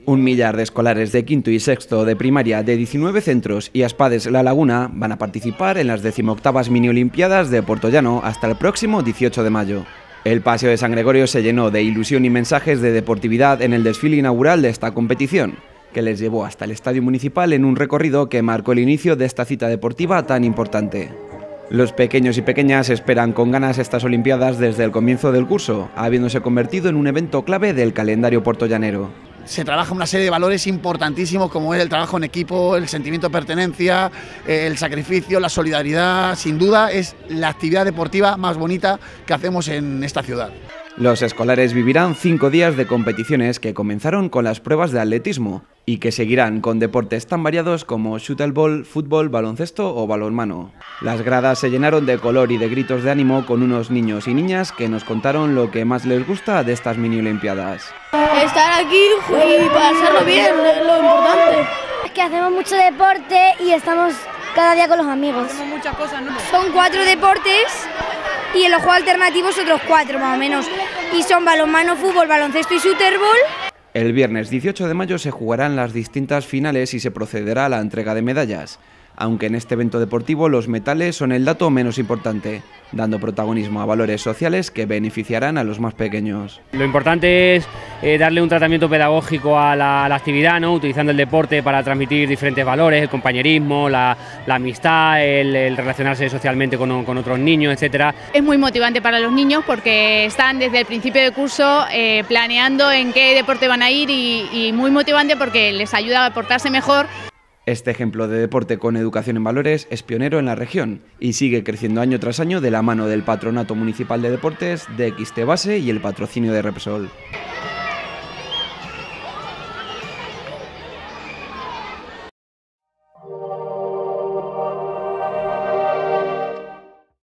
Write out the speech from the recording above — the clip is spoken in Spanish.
Un millar de escolares de quinto y sexto de primaria de 19 centros y Aspades La Laguna van a participar en las 18ª Mini Olimpiadas de Puertollano hasta el próximo 18 de mayo. El Paseo de San Gregorio se llenó de ilusión y mensajes de deportividad en el desfile inaugural de esta competición, que les llevó hasta el Estadio Municipal en un recorrido que marcó el inicio de esta cita deportiva tan importante. Los pequeños y pequeñas esperan con ganas estas Olimpiadas desde el comienzo del curso, habiéndose convertido en un evento clave del calendario puertollanero. Se trabaja una serie de valores importantísimos como es el trabajo en equipo, el sentimiento de pertenencia, el sacrificio, la solidaridad. Sin duda es la actividad deportiva más bonita que hacemos en esta ciudad. Los escolares vivirán 5 días de competiciones que comenzaron con las pruebas de atletismo y que seguirán con deportes tan variados como shuttlerball, fútbol, baloncesto o balonmano. Las gradas se llenaron de color y de gritos de ánimo con unos niños y niñas que nos contaron lo que más les gusta de estas mini olimpiadas. Estar aquí y pasarlo bien es lo importante. Es que hacemos mucho deporte y estamos cada día con los amigos. Hacemos muchas cosas, ¿no? Son 4 deportes y en los juegos alternativos otros 4 más o menos. Y son balonmano, fútbol, baloncesto y shuttlerball. El viernes 18 de mayo se jugarán las distintas finales y se procederá a la entrega de medallas, aunque en este evento deportivo los metales son el dato menos importante, dando protagonismo a valores sociales que beneficiarán a los más pequeños. Lo importante es darle un tratamiento pedagógico a la actividad, ¿no? Utilizando el deporte para transmitir diferentes valores, el compañerismo, la amistad, el relacionarse socialmente con otros niños, etcétera. Es muy motivante para los niños porque están desde el principio del curso planeando en qué deporte van a ir y muy motivante porque les ayuda a portarse mejor. Este ejemplo de deporte con educación en valores es pionero en la región y sigue creciendo año tras año de la mano del Patronato Municipal de Deportes, de XT Base y el patrocinio de Repsol.